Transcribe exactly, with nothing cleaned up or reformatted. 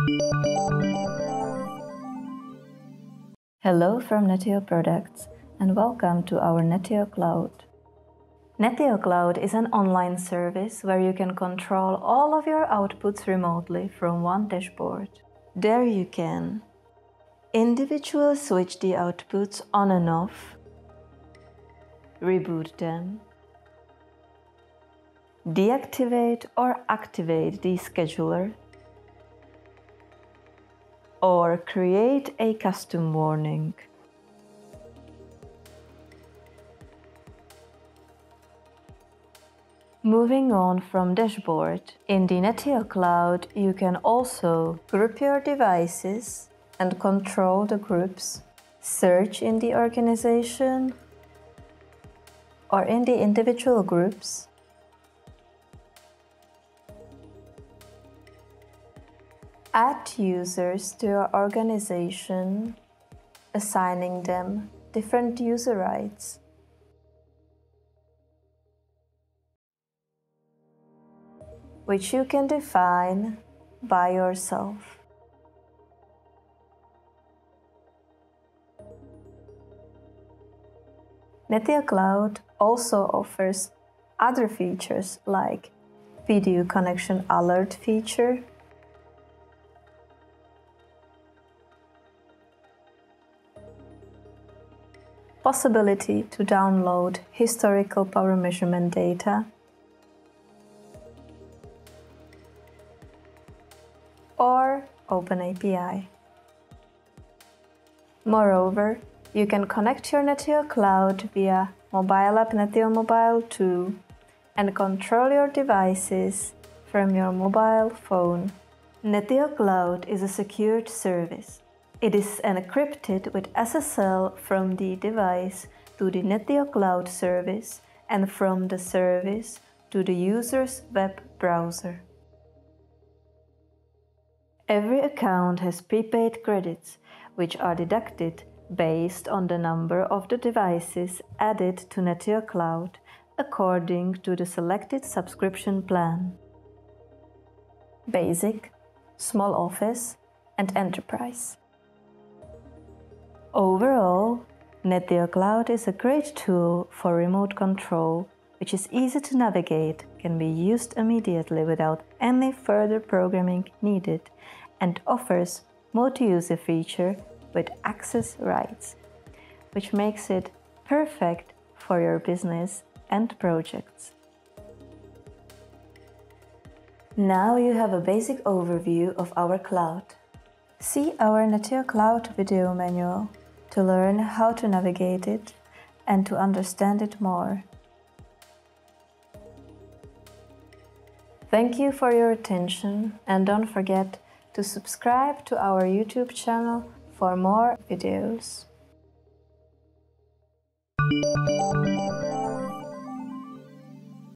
Hello from NETIO Products and welcome to our NETIO Cloud. NETIO Cloud is an online service where you can control all of your outputs remotely from one dashboard. There you can individually switch the outputs on and off, reboot them, deactivate or activate the scheduler, or create a custom warning. Moving on from dashboard, in the NETIO Cloud you can also group your devices and control the groups, search in the organization or in the individual groups, add users to your organization, assigning them different user rights. Which you can define by yourself. NETIO Cloud also offers other features like P D U connection alert feature, possibility to download historical power measurement data, or Open A P I. Moreover, you can connect your NETIO Cloud via mobile app NETIO Mobile two and control your devices from your mobile phone. NETIO Cloud is a secured service. It is encrypted with S S L from the device to the NETIO Cloud service and from the service to the user's web browser. Every account has prepaid credits, which are deducted based on the number of the devices added to NETIO Cloud according to the selected subscription plan. Basic, Small Office and Enterprise. Overall, NETIO Cloud is a great tool for remote control, which is easy to navigate, can be used immediately without any further programming needed, and offers multi-user feature with access rights, which makes it perfect for your business and projects. Now you have a basic overview of our cloud. See our NETIO Cloud video manual to learn how to navigate it and to understand it more. Thank you for your attention and don't forget to subscribe to our YouTube channel for more videos.